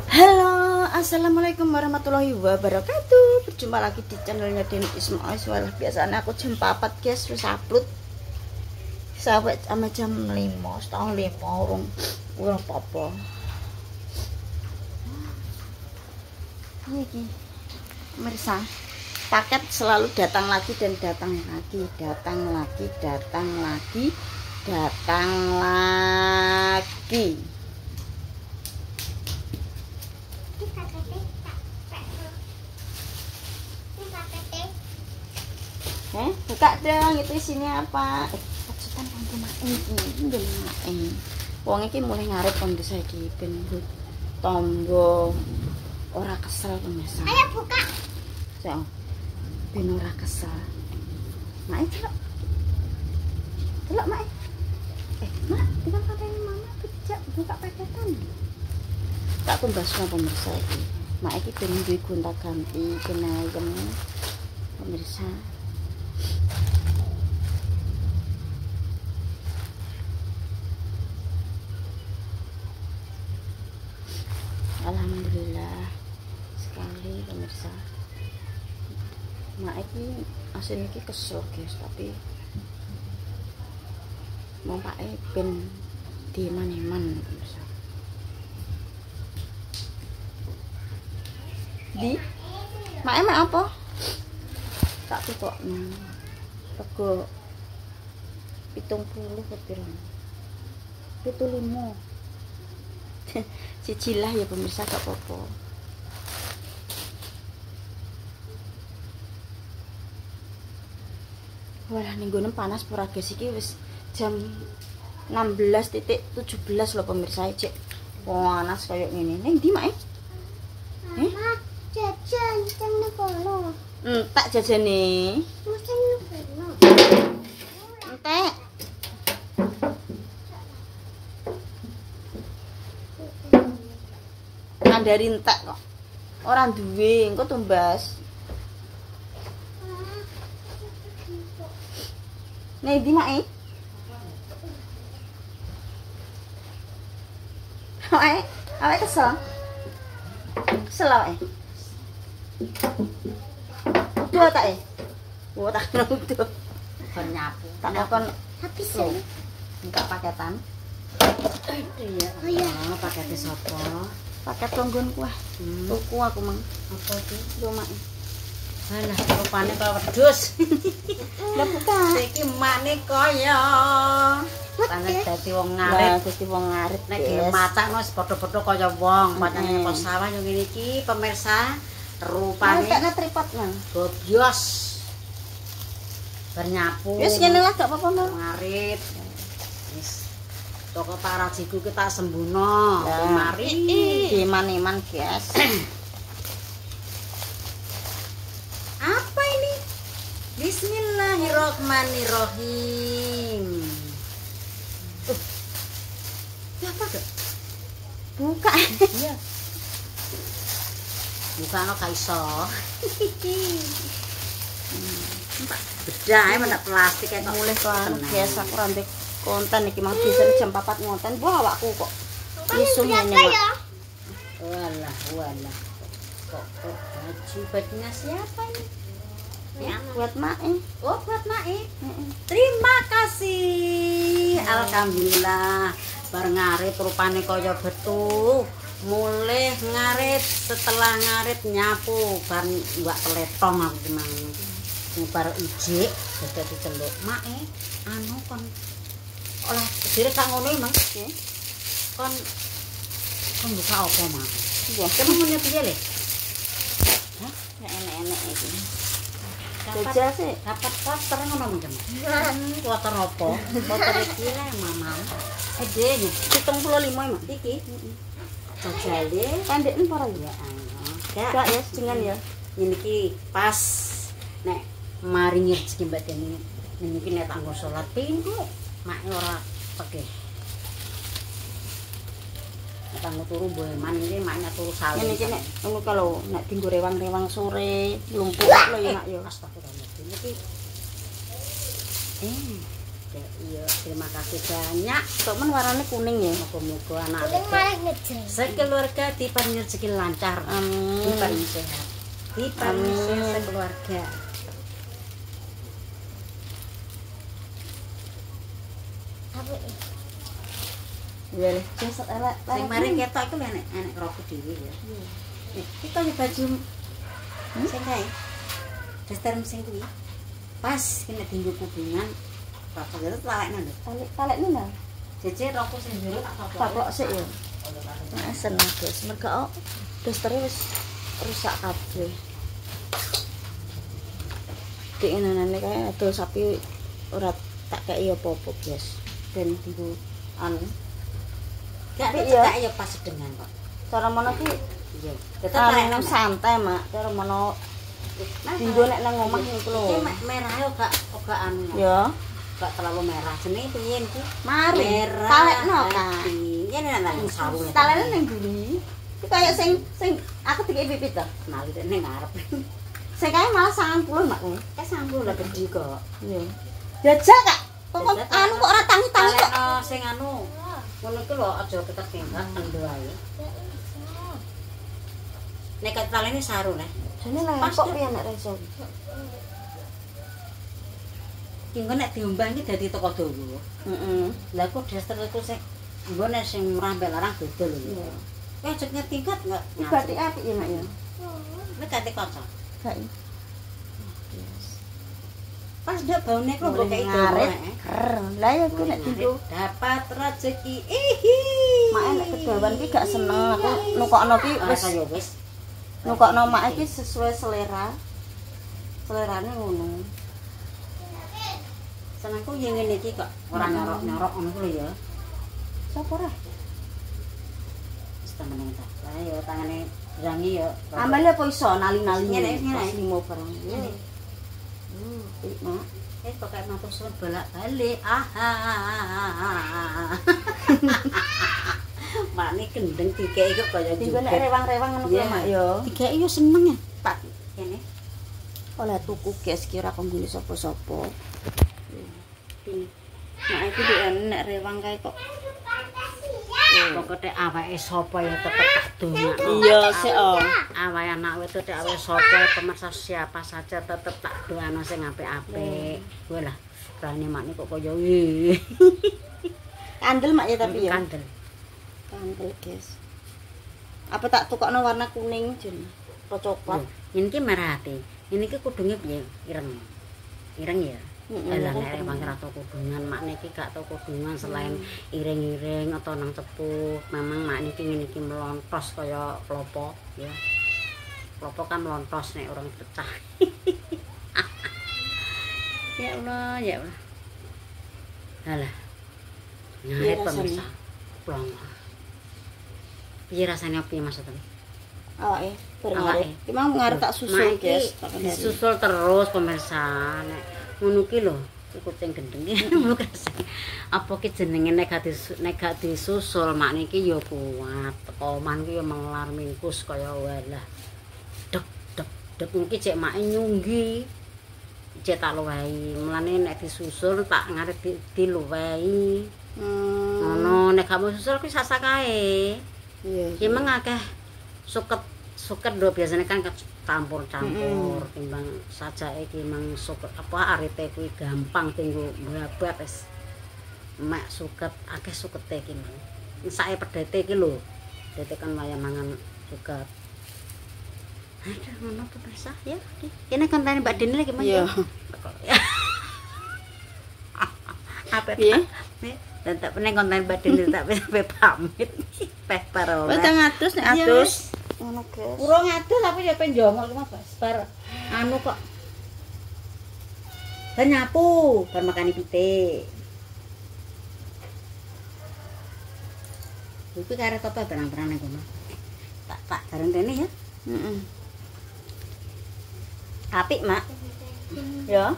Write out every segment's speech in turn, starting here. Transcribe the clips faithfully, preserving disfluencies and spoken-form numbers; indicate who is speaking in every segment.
Speaker 1: Halo, assalamualaikum warahmatullahi wabarakatuh. Berjumpa lagi di channelnya Deni Ismail. Walah, biasanya aku jam empat guys wis upload sampai sama jam lima, setengah lima urung urung apa-apa. Ini pemirsa, paket selalu datang lagi dan datang lagi, datang lagi, datang lagi, datang lagi. Eh, buka dong, itu isinya apa? Eh, pacutan kanggo maeng iki, nggih maeng. Wong iki mulai ngarep kondisi saiki ben tombo ora kesel pemirsa.
Speaker 2: Ayo buka.
Speaker 1: Saya ben ora kesel. Mak celok. Celok mak. Eh, mak, dengan katanya mama bijak buka paketan. Tak kumbasno pemirsa iki. Mak iki ben duwe gonta-ganti kenayem pemirsa. Alhamdulillah sekali pemirsa. Mak iki asline iki kesel guys, tapi mau pakai ben diman-iman pemirsa. Di mak emak apa? Tak tukokno. Rego pitung puluh kepirang. Pitung limo. Cicilah ya pemirsa, gak apa-apa. Walah ning gone panas pura guys, iki wis jam enam belas tujuh belas loh pemirsa, cek panas kayak ngene. Ning ndi mak? Eh?
Speaker 2: Jajan jam kono.
Speaker 1: Entek jajane.
Speaker 2: Mesti kono.
Speaker 1: Entek. Dari entek kok. Orang duwe, engko tumbas. Nih di mak. Awake, awake kesel. Kesel awake. Udah tak eh? Wah tak udah. Kon nyapu. Tak kon
Speaker 2: Habis
Speaker 1: loh.
Speaker 2: ya.
Speaker 1: Enggak paketan. Iya.
Speaker 2: Oh iya.
Speaker 1: Oh, pakete sapa? Paket tonggonku ah. Hmm. Tuku aku mang. Apa iki? Yo mak. Alah, rupane kaya wedhus. Lah buka. Iki makne kaya panet dadi wong ngarit, dadi wong ngarit nek macak wis padha-padha kaya wong, pacane kok sawah yo ngene iki pemirsa. Rupane nek tripod nang. Gobyos. Bar nyapu. Wis ngene lah gak apa-apa mang. Ngarit. Wis toko parajiku kita sembuno. Mari iman-iman guys. Apa ini? Bismillahirrohmanirrohim. Uh. Apa tuh? Buka. Iya. Buka no kaiso. Bedah mana plastik kayak mulai kan biasa aku rambek konten iki mang biasane jam empat ngoten buah awakku kok isu ngene ya. Walah walah kok kok baju bajunya siapa ini ya buat Mae. Oh buat Mae. Terima kasih. Alhamdulillah bar ngarit rupane kaya betu mulih ngarit setelah ngarit nyapu bar mbak teletong aku mang bar ijik dadi celuk Mae anu kon olah dire kak ngono Mang. Nggih. Kon kon buka apa, Mang? Iya, kemunya piye le? Hah? Ya enek-enek iki. Jajal sih, dapat poster ngono Mang. Poster apa? Poster iki le, Mama. Ede iki pitung puluh lima, Mang. Iki. Heeh. Jajale pendeken para ya. Enggak ya, dengan ya. Ini iki pas nek maringi rezeki Mbak Deni. Niki nek tanggo salat pintu. Mak ora pekeh. Nek tanggo turu boeman iki maknya turu sawit. Ngene iki nek ngono kalau nek dinggo rewang-rewang sore lumpuh lho ya Mak ya. Astagfirullah. Niki eh
Speaker 3: Iya, terima kasih banyak.
Speaker 1: Kok men warnanya kuning ya?
Speaker 3: Moga-moga anak
Speaker 2: Kuning malah ngejer.
Speaker 3: sekeluarga diparingi rezeki lancar,
Speaker 1: Amin.
Speaker 3: diparingi sehat, diparingi
Speaker 1: Amin.
Speaker 3: sehat sekeluarga.
Speaker 2: Apa ini?
Speaker 1: Iya leh, besok elek.
Speaker 3: Sing mari ketok iku enek enek kerokok dhewe ya. Eh, kita di baju sing kae. Daster sing kuwi. Pas kena tinggu kubingan. Bapak itu talekna lho.
Speaker 1: Talek talek nih nah.
Speaker 3: Jeje rokok sing jero tak
Speaker 1: Tak
Speaker 3: taplok.
Speaker 1: plok sik ya. Nah, seneng guys. Mergo daster wis rusak kabeh. Dek nane kae adol sapi ora tak kei apa-apa, guys. Ben tinggu anu.
Speaker 3: Gak
Speaker 1: Tapi
Speaker 3: ada
Speaker 1: iya.
Speaker 3: tak ya pas sedengan kok.
Speaker 1: Cara mono ki
Speaker 3: Iya. Tetep talekna
Speaker 1: anu santai, Mak. Cara mono tinggu nek nang omah niku lho.
Speaker 3: Iki merah yo gak gak anu.
Speaker 1: Ya,
Speaker 3: Gak terlalu merah. Jenenge piye niku?
Speaker 1: mari
Speaker 3: Merah.
Speaker 1: talekno kan.
Speaker 3: Iya nek nang sarung.
Speaker 1: Talekno ning buri. Iki kaya sing sing aku dikei pipit to.
Speaker 3: Nali ning ngarep.
Speaker 1: Sing kae malah sangang puluh, Mak.
Speaker 3: Kayak sambung lah gede kok.
Speaker 1: Iya. Jajak, Kak. Kok kok
Speaker 3: Jajak,
Speaker 1: anu kok ora tangi-tangi kok.
Speaker 3: Talekno sing anu. Ngono iki lho aja ketek-ketek kendo ae. Nek kat talene saru nek.
Speaker 1: Jane lah
Speaker 3: Pas
Speaker 1: kok
Speaker 3: deh.
Speaker 1: piye nek reso.
Speaker 3: Ki engko nek diumbang iki dadi teko dawa.
Speaker 1: Heeh.
Speaker 3: Lah kok daster iku sing engko nek sing mrampe larang beda lho.
Speaker 1: Iya.
Speaker 3: Eh cek ngetingkat enggak?
Speaker 1: Batik apik ya, Mak ya.
Speaker 3: Nek kate kaca.
Speaker 1: Gak.
Speaker 3: Pas ndak baune kok mbok kei
Speaker 1: ngarit.
Speaker 3: dawa.
Speaker 1: Ker. Lah ya ku nek tinggu
Speaker 3: dapat rezeki. Ihi.
Speaker 1: mak nek kedawan ki gak seneng aku nukokno ki wis
Speaker 3: Wis ya wis.
Speaker 1: nukokno mak iki sesuai selera. Selerane ngono.
Speaker 3: Senengku yang ngene iki kok ora nyorok-nyorok ngono ku lho ya.
Speaker 1: Sopo ra?
Speaker 3: Wis temen ta. Lah ya tangane rangi ya.
Speaker 1: Ambal apa iso nali-nali
Speaker 3: Ngene, ngene.
Speaker 1: pas limo barang.
Speaker 3: Ngene.
Speaker 1: Hmm, pik mak.
Speaker 3: Eh pokoke matur suwun bolak-balik. Ah. Makne gendeng dikeki kok kaya
Speaker 1: Tinggal nek rewang-rewang ngono kuwi mak ya.
Speaker 3: Dikeki yo seneng ya. Pak kene.
Speaker 1: Oleh tuku guys kira kanggone sapa-sapa.
Speaker 3: Ini.
Speaker 1: Mak iki dhek nek rewang kae kok.
Speaker 3: Pokoke awake sapa ya tetep tak dongakno.
Speaker 1: Iya, sik oh.
Speaker 3: Awake anak wedok tek awake sapa pemirsa siapa saja tetep tak doano sing apik-apik. Kuwi lah. Berani makne kok kaya wih.
Speaker 1: Kandel mak ya tapi ya.
Speaker 3: Kandel.
Speaker 1: Kandel guys. Apa tak tukokno warna kuning jen. Atau coklat.
Speaker 3: Ini ki merah ati. Ini ki kudunge piye? Ireng. Ireng ya.
Speaker 1: Heeh.
Speaker 3: Lah nek wong ora tau kudungan, makne iki gak tau kudungan selain iring-iring atau nang cepuh. Memang makne iki ngene iki melontos kaya klopo ya. Klopo kan melontos nek orang pecah. Ya Allah, ya Allah. Halah. Nyait pemirsa. Plong. Piye rasane piye maksudnya?
Speaker 1: Awake bareng
Speaker 3: Awake.
Speaker 1: arep. Ki mau ngarep tak susul
Speaker 3: Mak iki
Speaker 1: guys. Tak kendari.
Speaker 3: disusul terus pemirsa. Nek ngono ki lho, kucing gendeng iki bukan sing apa ki jenenge nek gak disu- nek gak disusul makne iki ya kuat. Koman ki ya mengelar mingkus kaya walah. Dek dek dek iki cek mak nyunggi. Cek tak luwehi. Mulane nek disusul tak ngarep di- diluwehi.
Speaker 1: Hmm.
Speaker 3: Ngono nek gak mau susul ki sasa kae.
Speaker 1: Iya.
Speaker 3: Ya emang akeh suket suket do biasanya kan campur-campur timbang saja iki emang suket apa arite kuwi gampang tinggu merabat wis mek suket akeh sukete iki mang sake pedete iki lho pedete kan waya mangan suket aduh ngono pemirsa ya kene konten Mbak Dini lagi mang
Speaker 1: Iya.
Speaker 3: apa
Speaker 1: Piye?
Speaker 3: dan tak pernah konten Mbak Dini tak sampai pamit peh parola
Speaker 1: Wes tang atus nek
Speaker 3: Iya,
Speaker 1: atus.
Speaker 3: wis.
Speaker 1: Ngono guys.
Speaker 3: Urung adus tapi ya pengen jongol ki Mas bar anu kok. Bar nyapu, bar makani pitik. Iki karep apa barang-barang nang kono. Tak tak bareng rene ya.
Speaker 1: Heeh. Apik, Mak. Ya.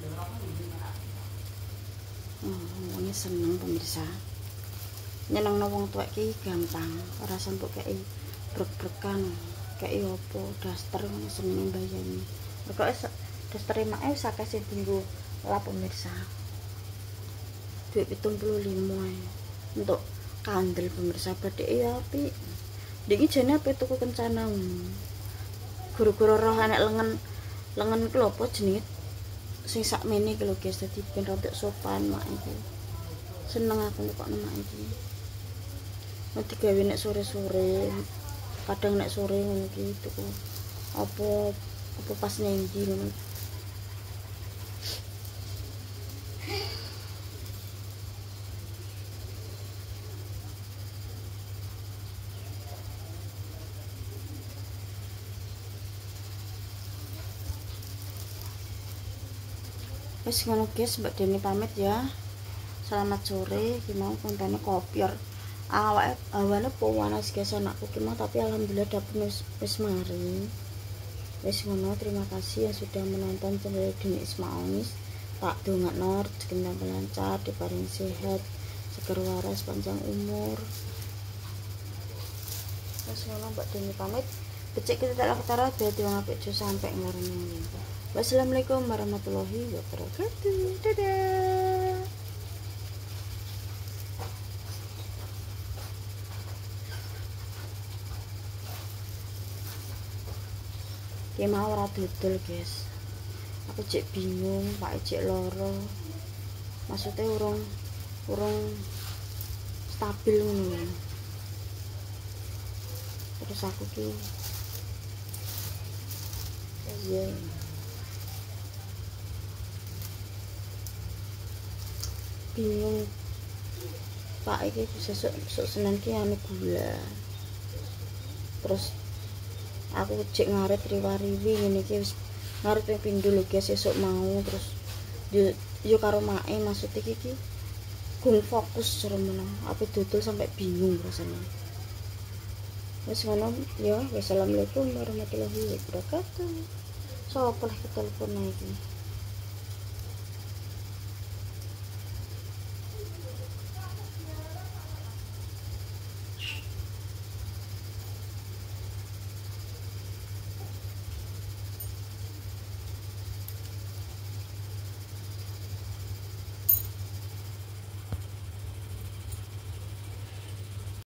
Speaker 1: Oh, ini seneng pemirsa. Nyenengno wong tuwek ki gampang, ora sampe kei brek-brekan. Kei opo daster ngono seneng mbayani. Pokoke daster mak wis akeh sing dienggo lah pemirsa. duit pitung puluh lima untuk kandel pemirsa badhe ya apik. Niki jane apa tuku kencana. Guru-guru roh anek lengan lengan ku lho apa jenenge sing sakmene iki lho guys, dadi ben rodok sopan mak iki. Seneng aku kok mak iki. Mau digawe nek sore-sore. Kadang nek sore ngono iki tuku apa apa pas nyendi ngono. Wis ngono guys, Mbak Deni pamit ya. Selamat sore, ki mau kontene kopior. Awake awane panas guys anakku ki mau, tapi alhamdulillah dapet wis wis mari. Wis ngono, terima kasih yang sudah menonton channel Deni Ismaonis. Tak dongakno rezekine lancar, diparing sehat, seger waras, panjang umur. Wis ngono Mbak Deni pamit. Becik kita tak lakutara dadi wong apik jo sampai ngarep. Wassalamualaikum warahmatullahi wabarakatuh. Dadah. Ki mau ora dodol, guys. Aku cek bingung, Pak cek loro. Maksudnya urung urung stabil ngono. Terus aku ki iya. Bingung Pak iki sesuk sesuk Senin ki anu gula. Terus aku cek ngaret riwa-riwi ngene iki wis ngaret ping pindho lho guys sesuk mau, terus yo yo karo mae maksud iki iki gung fokus jare meneng. Apa dodol sampai bingung rasane. Wis ngono ya. Wassalamualaikum warahmatullahi wabarakatuh. Sopo lah telepon iki.